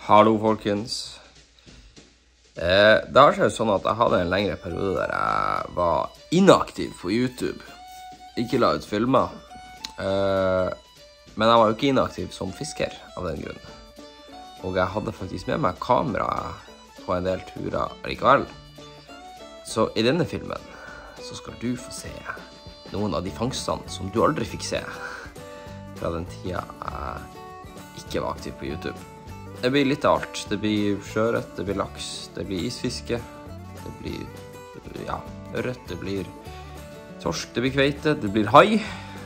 Hallo folkens. Det har seg sånn at jeg hadde en lengre periode der jeg var inaktiv på YouTube. Ikke la ut filmer. Men jeg var jo ikke inaktiv som fisker av den grunnen. Og jeg hadde faktisk med meg kamera på en del turer likevel. Så i denne filmen så skal du få se noen av de fangstene som du aldri fikk se fra den tida jeg ikke var aktiv på YouTube. Det blir litt av alt. Det blir sjøørret, det blir laks, det blir isfiske, det blir ørret, det blir torsk, det blir kveite, det blir hai.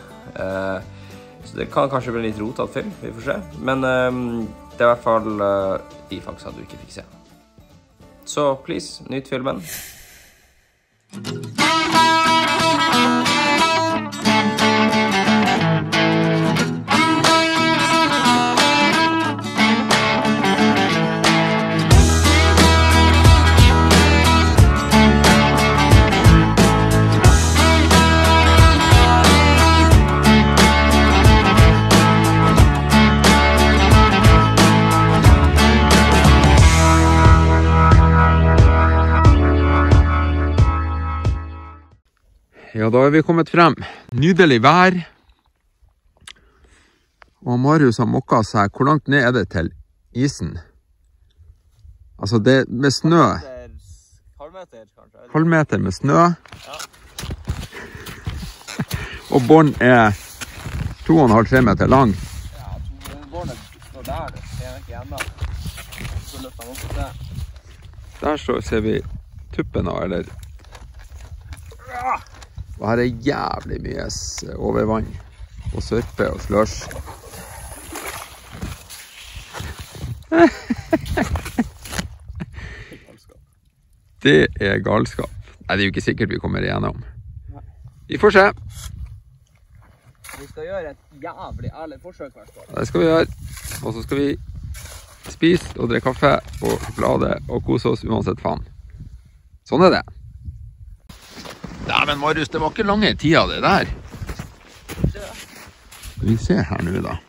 Så det kan kanskje bli litt rotet film, vi får se. Men det er i hvert fall de fangstene du ikke fikk se. Så please, nyt filmen. Ja, da er vi kommet frem. Nydelig vær. Og Marius har mokket seg. Hvor langt ned er det til isen? Altså, det med snø. Halvmeter, kanskje. Halvmeter med snø. Ja. Og bånd er 2,5-3 meter lang. Ja, båndet står der, det er ikke enda. Så løfter han opp til det. Der så ser vi tuppen av, eller... Og her er jævlig mye overvann og sørpe og slush. Det er galskap. Nei, det er jo ikke sikkert vi kommer igjennom. Vi får se. Vi skal gjøre et jævlig ærlig forsøk først. Det skal vi gjøre. Og så skal vi spise og drikke kaffe og sjokolade og kose oss uansett faen. Sånn er det. Nei, men Marius, det var ikke lange tida det der. Skal vi se her nå da.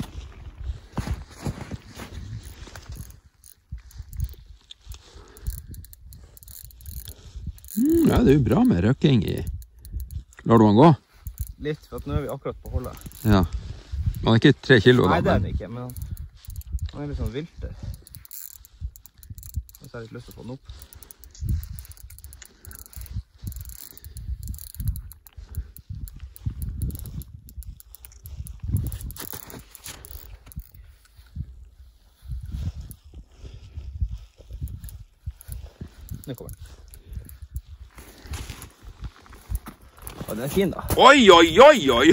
Ja, det er jo bra med røkking i. Lar du han gå? Litt, for at nå er vi akkurat på holdet. Ja. Han er ikke 3 kilo da? Nei, det er han ikke, men han er litt sånn vilter. Så har jeg litt lyst til å få den opp. Nå kommer den. Og den er fin da. Oi, oi, oi, oi!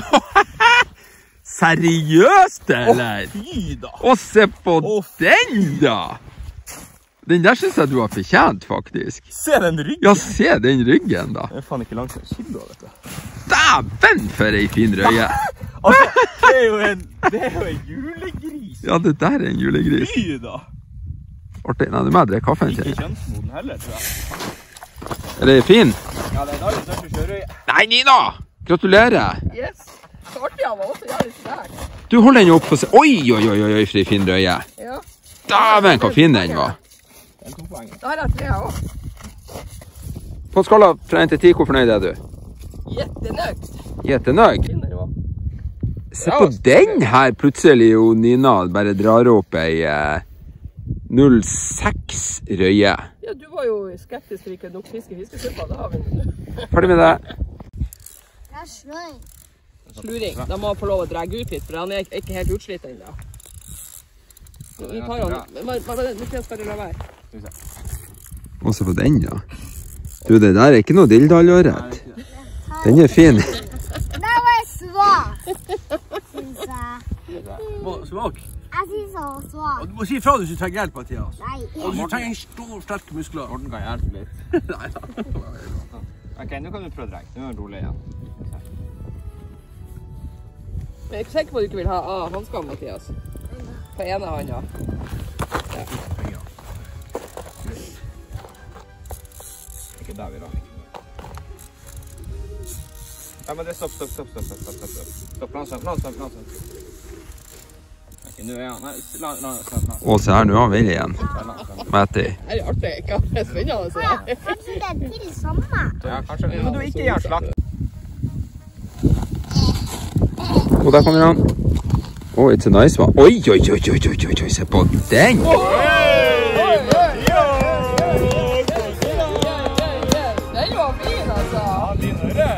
Seriøst, eller? Fy da! Og se på den da! Den der synes jeg du har fortjent, faktisk. Se den ryggen! Ja, se den ryggen da. Den er faen ikke langt en kilo, vet du. Dæven for ei fin røye! Altså, det er jo en julegris! Ja, det der er en julegris. Fy da! Artig. Nei, du må drikke kaffen, Ikke kjent. kjønnsmoden heller, tror jeg. Er det fin? Ja, det er Norges største sjørøye. Nei, Nina! Gratulerer! Yes! Så artig han var også, jævlig sterk. Du holder den opp og se. Oi, oi, oi, oi, for ei fin røye. Ja. Dæven, hva fin den var. Da har jeg 3 også. På skala fra 1 til 10, hvor fornøyd er du? Jettenøgt. Jettenøg? Fin den var. Se på den her, plutselig jo Nina bare drar opp ei 06 røye. Ja, du var jo skeptisk til ikke nok fiskesuppa, det har vi nå. Ferdig med det. Det er sluring. Sluring, da må han få lov å dra ut litt, for han er ikke helt utslitt ennå. Vi tar han, men det skal det la være. Og se på den da. Du, det der er ikke noe dildalørret. Den er fin. Det var svak, synes jeg. Svak? Jeg synes han var svak. Du må si ifra hvis du trenger hjelp, Mathias. Nei. Og du trenger en stor, sterk muskler. Morten kan hjelpe litt. Nei da. Ok, nå kan du prøve å dregge. Nå er det rolig igjen. Jeg er ikke sikker på at du ikke vil ha hanskene, Mathias. På ene hånda. Ja. Ikke der vi da. Ja, men det stopp. Stopp, plansen. Ok, Og se her, nå har Willy igjen. Vet jeg. Det er artig, hva er det spennende å si? Kanskje det er til samme. Ja, kanskje. Men du ikke gjør slakt. Og der kommer han. Oh, it's a nice one. Oi, oi, oi, oi, oi, oi, oi, se på den! Den var fin, altså! Ja, fin høyre!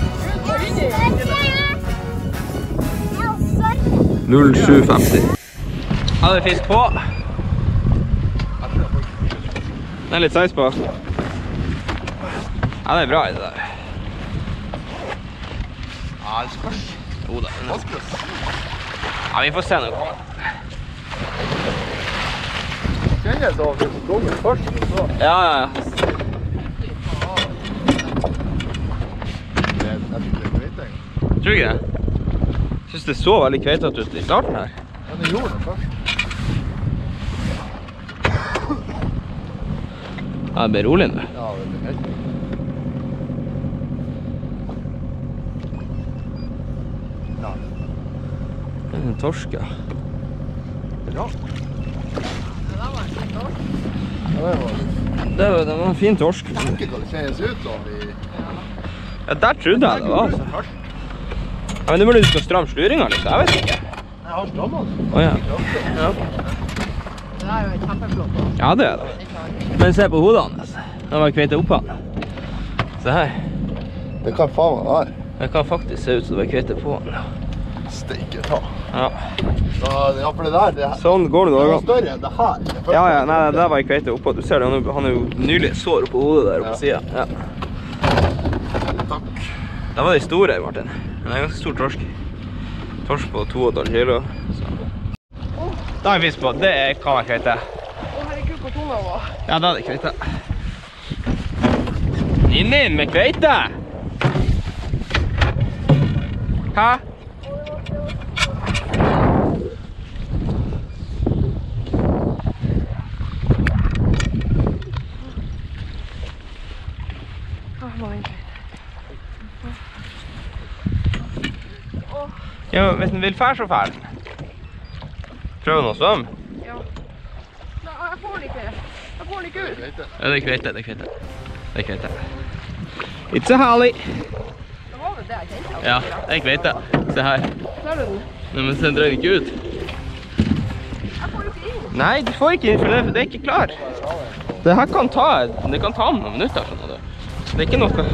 0750. Hadde fisk på. Det er litt size på. Ja, det er bra i det der. Ja, det spørs. Jo da. Ja, vi får se når det kommer. Kjenner jeg så av kongen først, så. Ja. Jeg tror det er greit, jeg. Tror du ikke det? Jeg synes det så veldig kveitete ut i starten her. Ja, det gjorde det først. Ja, det ble rolig nå. Ja, det er helt. Ja. Det er en torsk, ja. Ja. Det var en fin torsk. Ikke hva det kjennes ut som i... Ja, der trodde jeg det var. Ja, men det burde du skal stramme sluringa litt, jeg vet ikke. Jeg har strammet. Åja. Ja. Det er jo kjempeflott. Ja, det er det. Men se på hodet hans. Han var kveitet opp han. Se her. Det kan faen meg være. Det kan faktisk se ut som det var kveitet på han. Steike ta. Ja. Ja, for det der, Sånn går det det var da. større enn det her. Ja, nei, det der var jeg kveitet oppå. Du ser det, han er jo nylig sår på hodet der oppe på siden. Ja. Takk. Det var de store, Martin. Det er en ganske stor torsk. Torsk på 2,5 kilo. Så. Da har jeg fisk på. Det kan være kveite. Å, herregud, hvor tung den var. Ja, da er det kveite. Inn med kveite! Hæ? Ja, hvis den vil fær, så fær den. Prøv den å svømme. Ja. Nei, jeg får den ikke. Jeg får den ikke ut. Ja, det er kveite, det er kveite. Det er kveite. It's a holly. Det var vel det jeg kjente. Ja, det er kveite. Se her. Ser du den? Nei, men den drar ikke ut. Jeg får jo ikke inn. Nei, du får ikke inn, for det er ikke klar. Det her kan ta noen minutter, skjønner du. Det er ikke noe.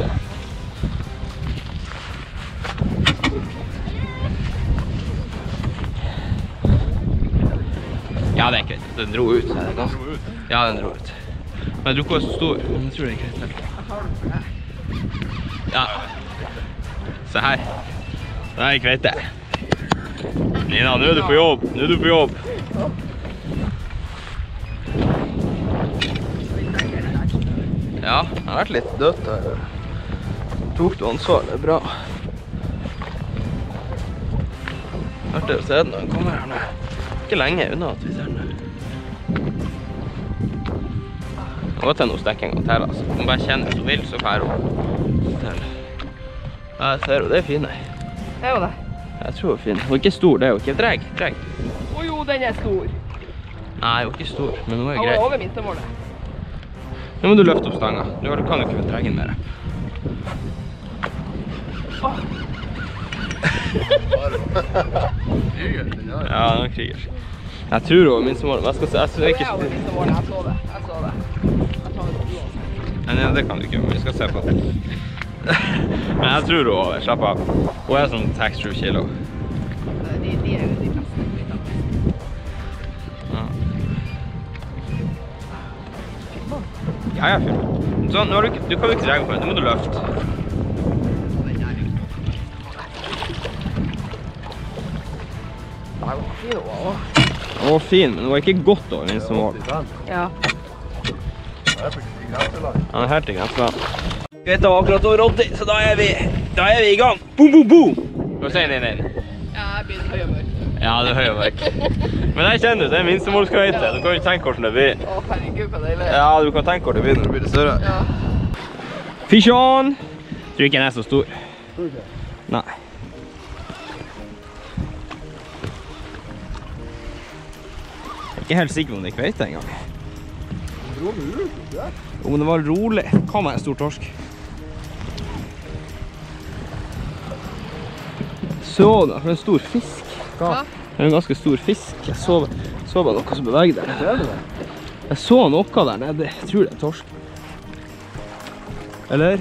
Ja, det er ikke greit. Den dro ut. Ja, den dro ut. Men jeg tror ikke den var så stor. Men jeg tror det er greit. Ja. Se her. Det er kveite. Nina, nå er du på jobb. Nå er du på jobb. Ja, det har vært litt dødt her. Tok du ansvar, det er bra. Artig å se den når den kommer her nå. Ikke lenge unna at vi ser den. Jeg går til noe stekk en gang til, altså. Om bare kjenner hvis du vil, så kan jeg til. Ja, jeg ser jo, det er fin her. Det er jo det. Jeg tror det er fin. Den var ikke stor, det er jo ikke. Dreg. Å jo, den er stor. Nei, den var ikke stor, men den var Han grei. var over minstemålet. Nå må du løfte opp stanga. Du kan jo ikke drege den mer. Ja, den var kriger. Jeg tror det var minstemålet, men jeg skal ikke... Jeg var over minstemålet, jeg så det. Jeg tar det på uansett. Nei, det kan du ikke, men vi skal se på det. Men jeg tror det var, slapp av. Hun er sånn 6-7 kilo. De er jo de beste. Ja. Ja, jeg filmer. Så nå har du kan jo ikke drege på den, nå må du løfte. Den var fin også. Den var fin, men den var ikke godt over minstemål. Ja. Han er helt i grenseland. Kveita var akkurat over 80, så da er vi i gang. Boom, boom, boom! Skal vi se inn? Ja, jeg blir høy og mørk. Ja, det er høy og mørk. Men jeg kjenner det er minstemålskveite. Du kan jo tenke hvordan det blir. Å, herregud, hva deilig. Ja, du kan tenke hvordan det blir når det blir det større. Ja. Fish on! Tror ikke den er så stor. Tror du ikke? Nei. ikke helt sikker om det er kveite en gang. Dro du ut, ikke? Jo, men det var rolig. Kan være en stor torsk. Så da, for en stor fisk. Hva? Det er en ganske stor fisk. Jeg så bare noe som beveger der. Ser du det? Jeg så noe der nede. Jeg tror det er torsk. Eller?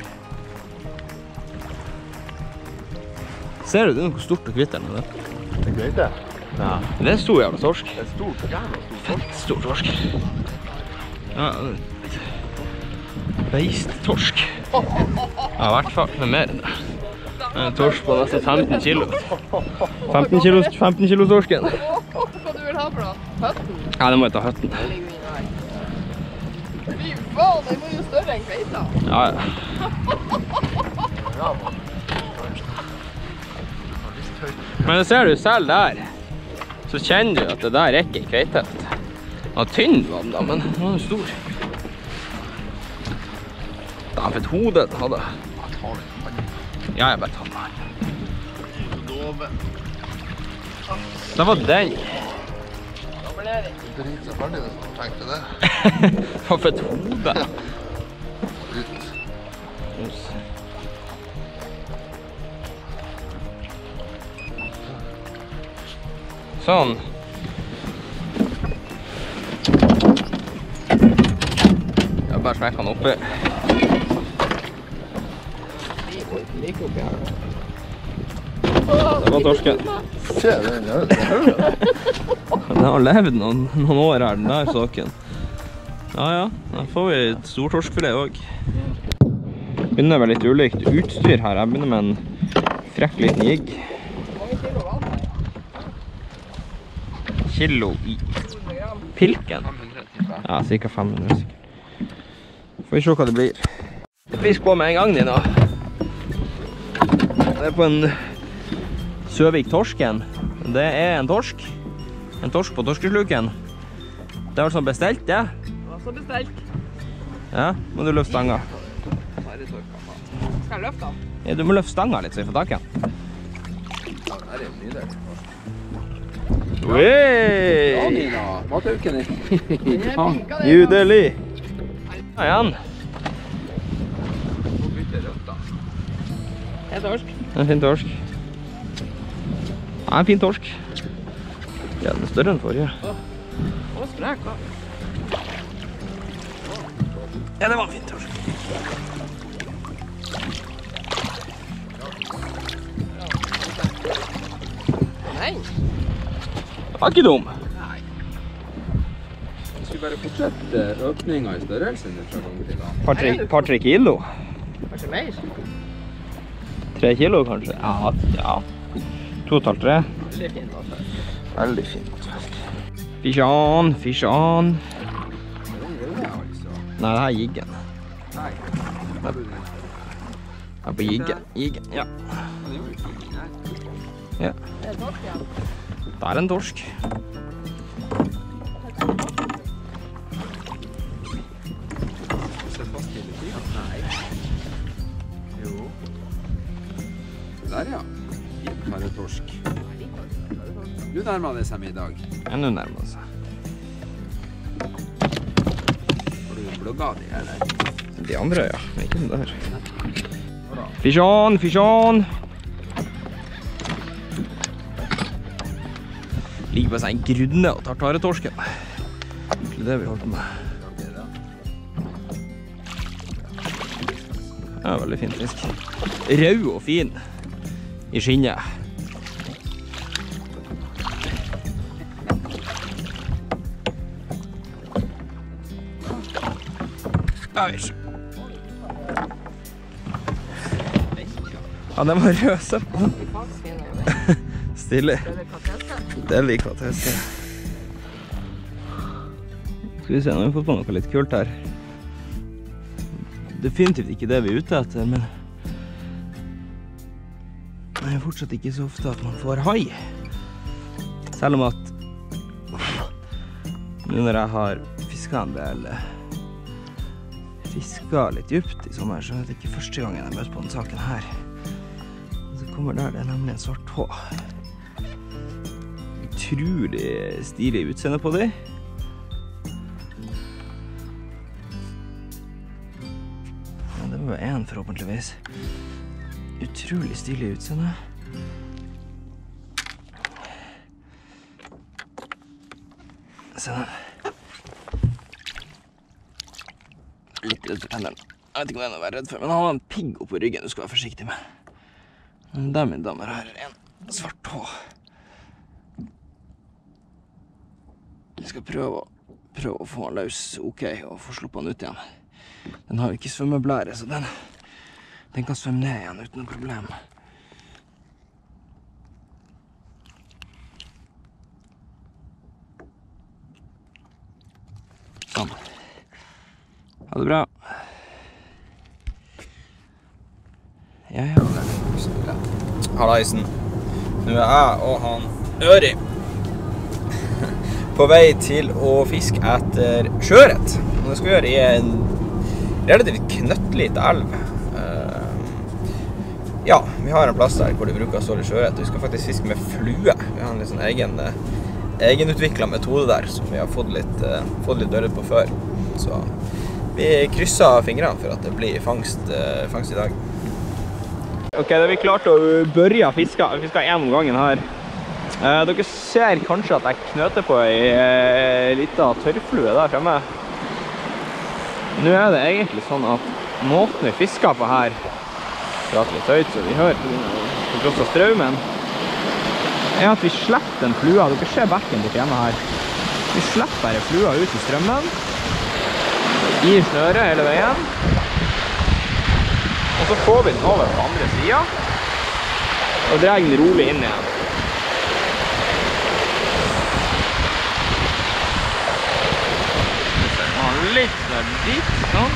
Ser du, det er noe stort og kvitt der nede. Det er greit det. Ja. Det er en stor jævla torsk. Det er stort, jævla stor torsk. Stor torsk. Ja, beist torsk. Ja, i hvert fall med mer enn det. En torsk på nesten 15 kilo. 15 kilo torsken. Hva du vil ha for da? Høtten? Ja, det må jeg ta høtten. Det ligger inn her. Fy faen, den var jo større enn kveita. Ja, ja. Men ser du selv der, så kjenner du at det der er ikke en kveite. Den var tynn, men den var jo stor. Da har jeg fått hodet den hadde. Ja, jeg bare tar den her. Det var den. Det er ikke så ferdig hvis man tenkte det. Jeg har fått hodet. Sånn. Jeg bare smekker den oppi. Like oppi her. Det var torsken. Se, det er Den har levd noen år her, den der saken. Ja, ja. Da får vi et stor torskfilet også. Begynner med litt ulikt utstyr her. Jeg begynner med en frekk liten jigg. Kilo i pilken. Ja, cirka 500. Får vi se hva det blir. Fisk på med en gang, Nina. Det er på en Søvik torsken. Det er en torsk. En torsk på torskesluken. Det er altså bestilt, ja. Det var så bestilt. Ja, må du løfte stanga. Skal jeg løfte den? Ja, du må løfte stanga litt, så vi får tak i den. Ja, det er jo nydelig. Wey! Ja, Nina. Matauken er Judelig! Ja, igjen. Nå bytter jeg rødt da. Det er torsk. En fin torsk. Ja, en fin torsk. Ja, den er større enn forrige. Å, sprek da. Ja, det var en fin torsk. Nei. Det var ikke dum. Hvis vi bare fortsetter økningen i størrelsen fra gang til gang. Par-tre kilo. Kanskje mer? 3 kilo, kanskje? Ja, ja. 2,5-3. Veldig fint også. Veldig fint. Fish on, fish on. Nei, det her er jiggen. Nei. Jeg er på jiggen, ja. Ja, Det er torsk, ja. det er en torsk. Se fast hele tiden. Nei. Jo. Der, ja. Bare torsk. Nå nærmer det seg middag. Enda nærmere seg. Har du blogget de, eller? De andre, ja. Men ikke den der. Fish on, fish on. Ligger på seg en grunne og tar taretorsken. Det er det vi holder på med. Ja, veldig fin fisk. Rød og fin i skinnet. Ja, den var rød, så. Stille. Delikatesse. Skal vi se, nå har vi fått på noe litt kult her. Definitivt ikke det vi er ute etter, men det er fortsatt ikke så ofte at man får hai. Selv om at nå når jeg har fisket en del litt dypt i sommer, så er det ikke første gangen jeg møter på denne saken her. Og så kommer der, det er nemlig en svart hå. Utrolig stilig utseende på dem. det var en forhåpentligvis. Utrolig stilig utseende. Se den. Litt redd for tenneren. Jeg vet ikke om det er noe å være redd for, men han har en pigg oppå ryggen du skal være forsiktig med. Men der, mine damer, her er en svart tå. Jeg skal prøve å få den løs ok, og få sluppet den ut igjen. Den har jo ikke svømmeblære, så den kan svømme ned igjen uten noe problem. Sånn. Ha det bra. Ja. Hallaisen. Nå er jeg og han Øri på vei til å fiske etter sjøørret. Det skal vi gjøre i en relativt knøttlite elv. Ja, vi har en plass der hvor de bruker å stå i sjøørret. Vi skal faktisk fiske med flue. Vi har en litt sånn egenutviklet metode der som vi har fått litt dørret på før. Så vi krysser fingrene for at det blir fangst i dag. Ok, da har vi klart å børje fiske. Vi fisker en om gangen her. Dere ser kanskje at jeg knøter på en liten tørrflue der fremme. Nå er det egentlig sånn at måten vi fisker på her, prater litt høyt så vi hører på tross av strømmen, er at vi slipper den flua. Dere ser bekken borte hjemme her. Vi slipper bare flua ut i strømmen, gir snøret hele veien, og så får vi den over på andre siden, og drar den rolig inn igjen. Litt snør dit, sånn.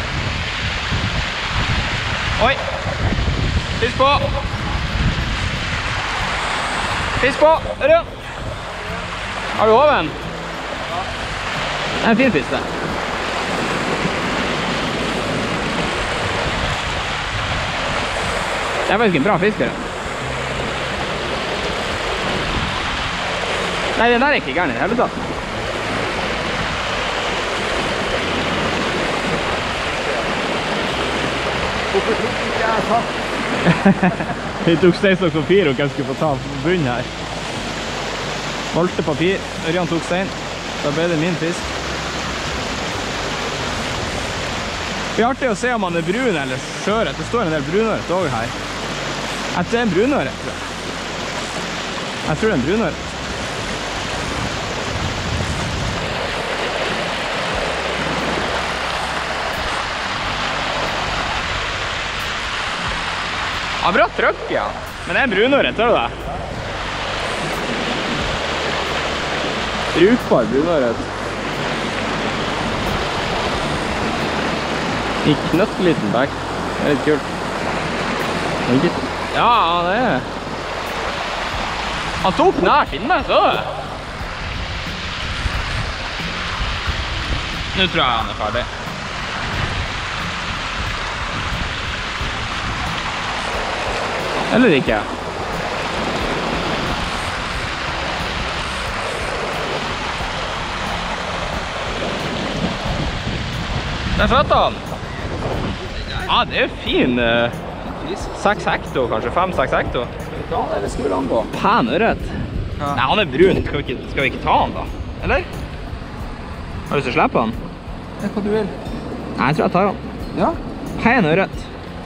Oi! Fisk på! Fisk på! Ørjan! Har du oven? Ja. Det er en fin fisk det. Det er faktisk en bra fisk her. Nei, den der er ikke gærne i det hele tatt. Hvorfor tok ikke jeg tatt? Vi tok steinstokk papir og hvem skulle få ta bunnen her. Valgte papir, Ørjan tok stein. Da ble det min fisk. Det er artig å se om han er brun eller sjøørret. Det står en del brunøret over her. Jeg tror det er en brunøret, tror jeg. Jeg tror det er en brunøret. Ja, bra trøkk, ja. Men det er en brunøret, ser du det? Brukbar brunøret. I knøttliten bekk. Det er litt kult. Ja, det er... Han tok nær finnet, så du? Nå tror jeg han er ferdig. Eller ikke. Der satt han. Ja, det er fin 6 hekto, kanskje 5-6 hekto. Eller skulle han gå? Pen ørret. Nei, han er brun. Skal vi ikke ta han da? Eller? Har du lyst til å slippe han? Det er hva du vil. Nei, jeg tror jeg tar han. Ja. Pen ørret.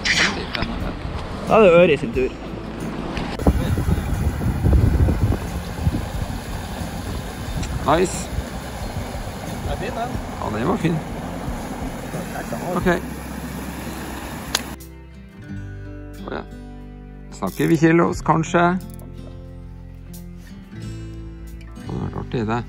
Da er det Øri sin tur. Nice. Det er fin, den. Ja, den var fin. Ok. Ja. Snakker vi kilos, kanskje? Det hadde vært artig, det.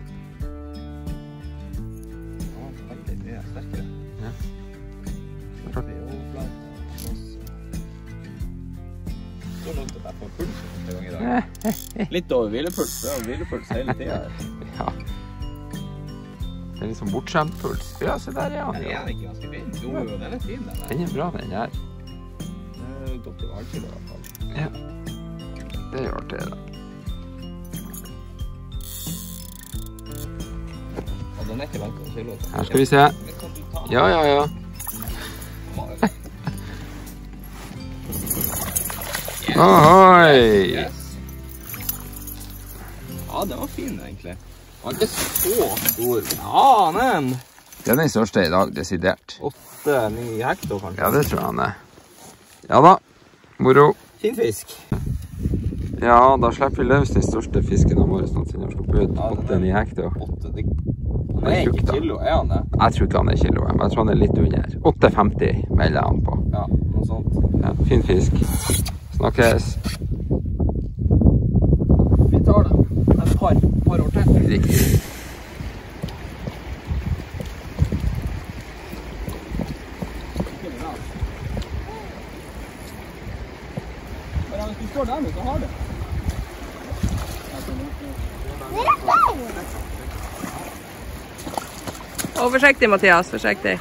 Litt over hvilepuls, det er hvilepuls hele tiden. Ja. Det er litt sånn bortskjemt puls. Ja, se der, ja. Den er ikke ganske fin. Jo, den er litt fin, den der. Den er bra, den her. Det er godt å være til, i hvert fall. Ja. Det er artig, da. Og den er ikke langt å kilo. Her skal vi se. Ja. Ohoi! Ja, det var fin egentlig. Den var ikke så stor. Ja, men... Det er den største i dag, desidert. 8-9 hektar kanskje. Ja, det tror jeg han er. Ja da, moro. Fin fisk. Ja, da slipper vi løs den største fisken av våre siden har sluppet ut 8-9 hektar. 8, det er ikke kilo, er han det? Jeg tror ikke han er kilo, men jeg tror han er litt under. 8,50 melder han på. Ja, noe sånt. Ja, fin fisk. Snakkes. Vi tar det. Et par år til. Riktig. Hvis du står der nå, så har du. Å, forsiktig, Mathias, forsiktig.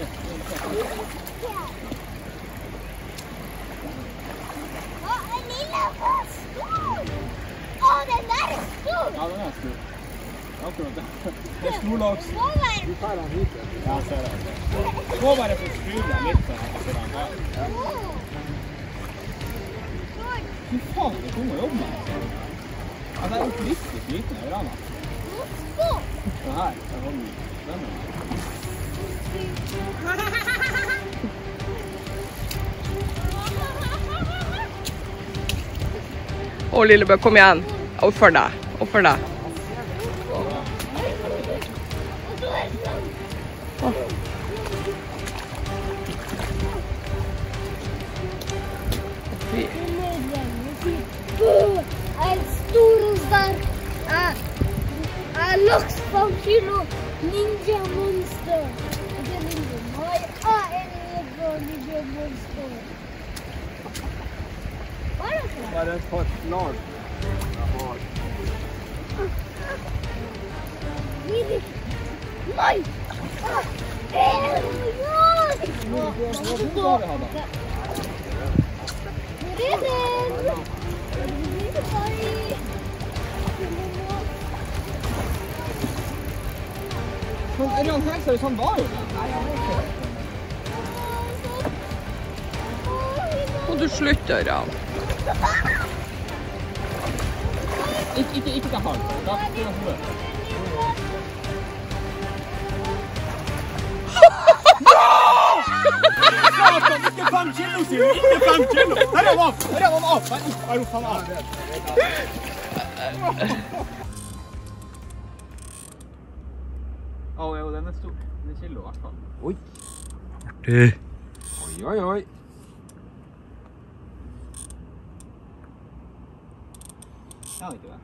En lille stor! Å, den der er stor! Ja, den er stor. Akkurat det. Det er storlaks. Du tar den hit. Ja, jeg ser det. Du må bare få skru den litt sånn at den her. Fy faen, det kommer å jobbe med. Ja, det er oppriktig liten i rana. Det her, jeg holder den. Å, Lillebø, kom igjen. Oppfør deg. Oppfør deg. En stor og sterk laks på kilo ninja monster. Ikke ninja, nei, en ninja monster. Hva er det for? Bare et par lag. Nei! Ørjan Hegshaus, han var jo der. Må du slutte, Ørjan? Ikke ta hand. Da skal jeg få møte. Satan, ikke 5 kilo siden! Ikke 5 kilo! Her er han av! Her er han av! Nei, jeg gjorde han av. Å, jo, den er stor. Den er kilo i hvert fall. Oi. Oi, oi, oi. Ja, ikke det.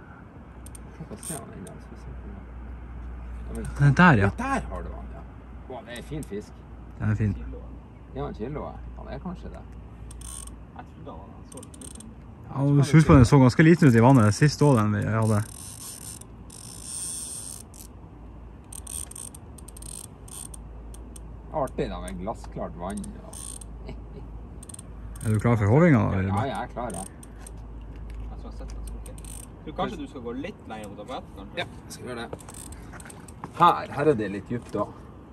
Den der, ja. Der har du han, ja. Å, det er en fin fisk. Den er fin. Ja, en kilo, ja. Han er kanskje det. Jeg trodde han så litt. Ja, husk på den så ganske liten ut i vannet sist også den vi hadde. Artig da, med glassklart vann. Er du klar for hovinga da? Ja, jeg er klar, ja. Jeg tror jeg har sett den smukke. Tror kanskje du skal gå litt lenger mot abetten, kanskje? Ja, jeg skal gjøre det. Her er det litt djupt da.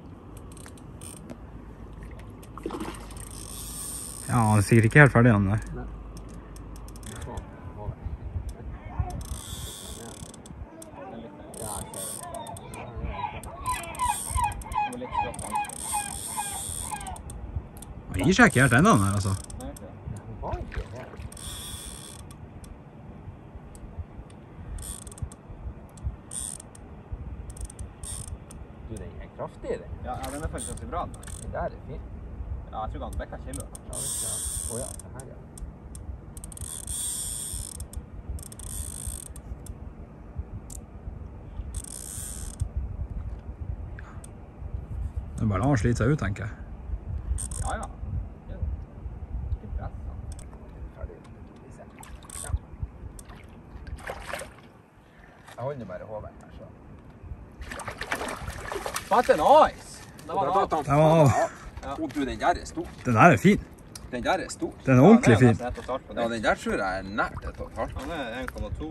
Ja, han er sikkert ikke helt ferdig han der. Han gir seg ikke helt enda den her, altså. Du, den er kraftig, den. Ja, den er faktisk ganske bra. Den der er fin. Ja, jeg tror ikke han vekker kilo. Å ja, den her, ja. Det er bare la han slite seg ut, tenker jeg. Ja, ja. Ikke press, da. Ferdig. Ja. Jeg holder bare hodet her, så. Fatt en ice! Det var av. Den var av. Ja. Du, den der er stor. Den der er fin. Den der er stor. Den er ordentlig fin. Ja, den der tror jeg er nært 1,5. Han er 1,2.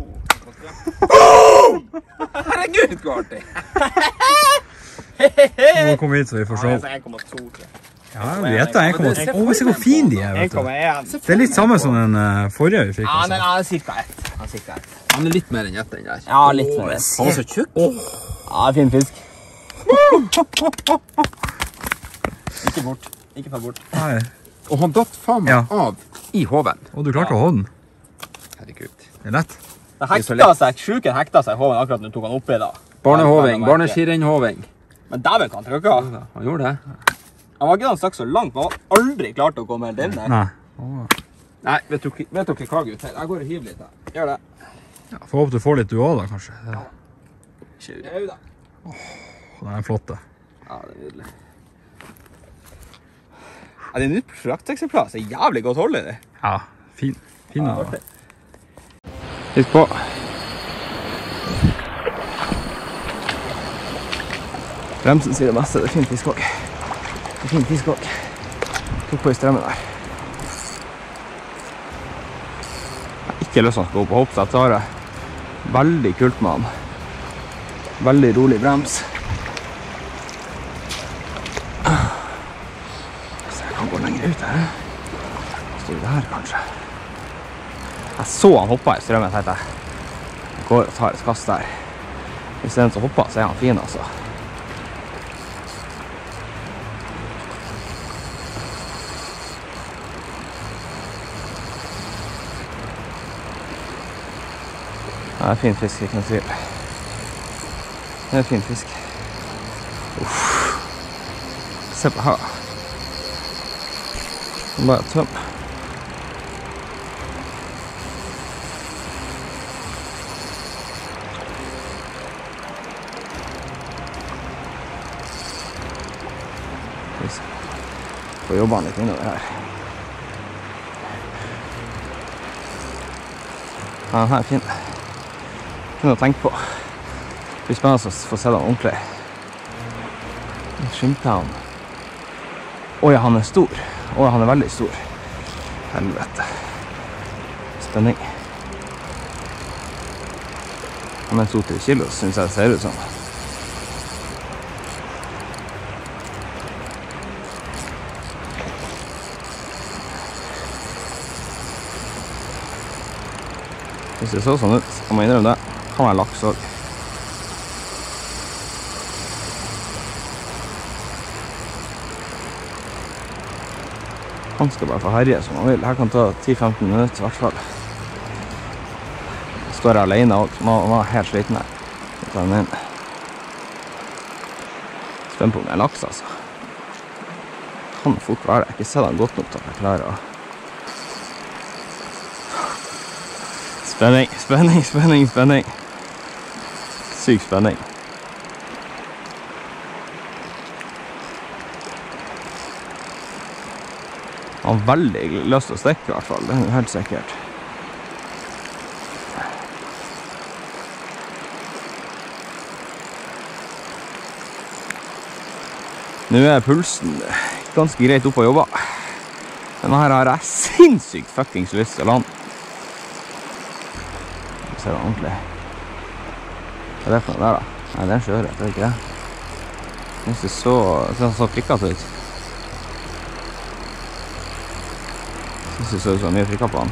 Herregud, hvor artig! Nå må vi komme hit så vi får se. Han er 1,2, tror jeg. Ja, vi gjetter 1,2. Åh, se hvor fin de er, vet du. 1,1. Det er litt samme som den forrige vi fikk. Ja, Altså. men han er cirka 1. Han er litt mer enn ett den der. Ja, litt mer. Han er så tjukk. Ja, fin fisk. Ikke bort. Ikke ta bort. Nei. Og han datt faen meg av i hoven. Og du klarte å holde den. Herregud. Det er lett. Det hekta seg, sjuken hekta seg i hoven akkurat når du tok han oppi da. Barnehoving, barneskirenhoving. Men dæven kan han trykke. Han gjorde det. Han var ikke han sagt så langt, men han har aldri klart å komme helt inn der. Nei. Nei, vet dere hva, gutter? Jeg går og hiver litt her. Gjør det. Ja, får håpe du får litt du også da, kanskje. Jau da. Den er flott, det. Ja, det er nydelig. Ja, det er nytt prakteksemplar, så jævlig godt hold i det. Ja, fin. Fin. Ja, Fisk på. Bremsen sier det meste, det er fin fisk også. Det er fin fisk også. Tok på i strømmen der. Jeg har ikke lyst til å gå på hoppsett, så har jeg veldig kult med han. Veldig rolig brems. Så jeg kan gå lenger ut her. Står det her kanskje. Jeg så han hoppet i strømmen, tenkte jeg. Jeg går og tar et kast der. I stedet så hopper, så er han fin altså. Det er fin fisk, ikke noe tvil. Det er fin fisk. Uff. Se på her. Bare tøm. Får jobbe han litt innover her. Ja, den her er fin. Ikke noe å tenke på. Det blir spennende å få se den ordentlig. Skimter han. Oi, han er stor. Oi, han er veldig stor. Helvete. Spenning. Han er 2-3 kilo, synes jeg det ser ut som. Hvis det så sånn ut, kan man innrømme det. Kan være laks også. Han skal bare få herje som han vil. Her kan ta 10-15 minutter i hvert fall. Jeg står her alene også. Man er helt sliten her. Jeg tar den inn. Spennende på om jeg er laks, altså. Kan fort være det. Jeg har ikke sett han godt nok til at jeg klarer å... Spenning, spenning, spenning, spenning. Syk spenning. Han har veldig lyst til å stikke i hvert fall, det er helt sikkert. Nå er pulsen ganske greit oppe å jobbe. Denne her har jeg sinnssykt fuckings lyst til å lande. Ser det ordentlig. Hva er det for noe der da? Nei, det er en sjøørret, det er ikke det. Jeg synes det så frikket ut. Jeg synes det så ut som mye frikket på han.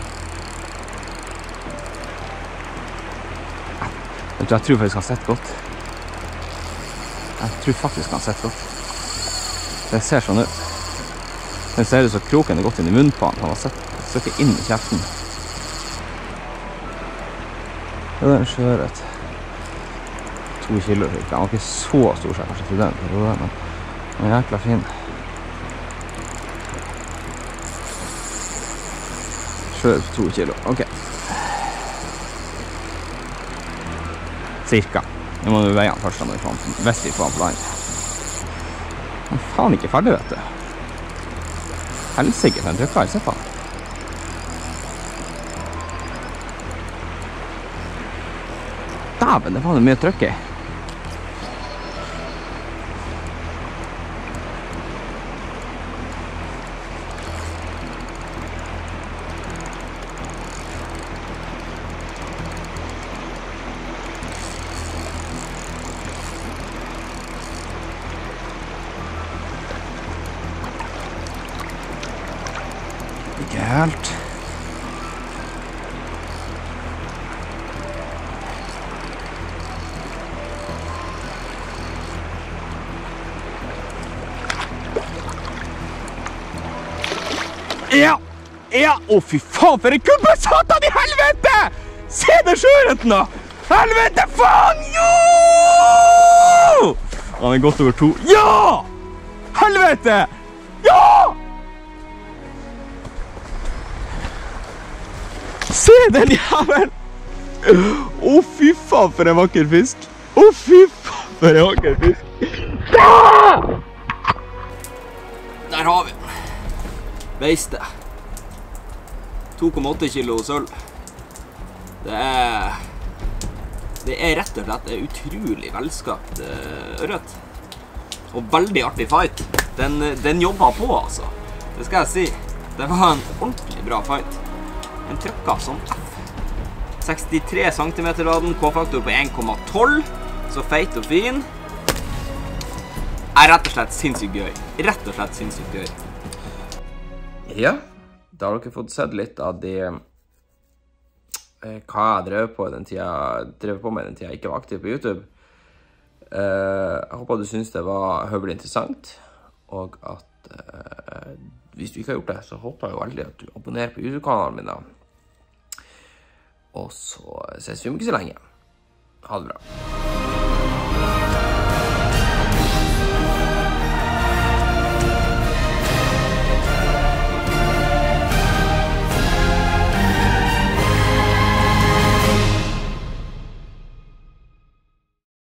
Jeg tror faktisk han sitter godt. Jeg tror faktisk han sitter godt. Det ser sånn ut. Det ser ut som kroken er gått inn i munnen på han. Han har sett ikke inn i kjeften. Det er en sjøørret. 2 kilo fikk. Han var ikke så stor seg kanskje til den, men han er jækla fin. Sjøørret på 2 kilo, ok. Cirka. Nå må vi veie han først, hvis vi får han på land. Han er faen ikke ferdig, vet du. Helsike for en trykker, se på han. Dæven, det var mye trykk i. Ikke helt. Ja! Ja! Å, fy faen, for en kubbe! Satan i helvete! Se det sjøørreten da! Helvete, faen! Jo! Han er godt over 2. Ja! Helvete! Ja! Se den jævel! Å, fy faen, for en vakker fisk! Å, fy faen, for en vakker fisk! Ja! Der har vi den. Beiste. 2,8 kilo sølv. Det er rett og slett utrolig velskapt ørret. Og veldig artig fight. Den jobbet på, altså. Det skal jeg si. Det var en ordentlig bra fight. Den trykket som F. 63 cm var den, K-faktor på 1,12. Så feit og fin. Rett og slett sinnssykt gøy. Rett og slett sinnssykt gøy. Ja, da har dere fått sett litt av det hva jeg drev på med den tiden jeg ikke var aktiv på YouTube. Jeg håper du synes det var høvelig interessant, og at hvis du ikke har gjort det, så håper jeg jo veldig at du abonnerer på YouTube-kanalen min da. Og så ses vi om ikke så lenge. Ha det bra.